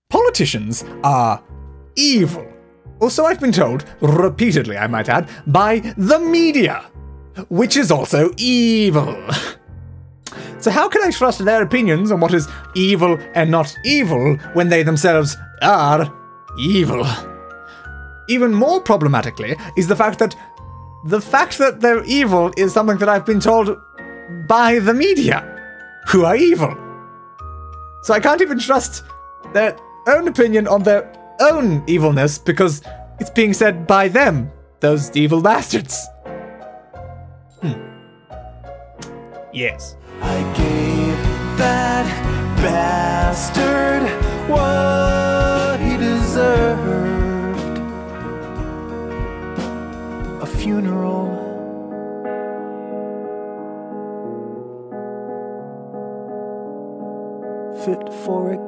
Politicians are evil. Also, I've been told, repeatedly I might add, by the media, which is also evil. So how can I trust their opinions on what is evil and not evil when they themselves are evil? Even more problematically is the fact that they're evil is something that I've been told by the media, who are evil. So I can't even trust their own opinion on their own evilness because it's being said by them, those evil bastards. Yes. I gave that bastard what he deserved. A funeral. Fit for a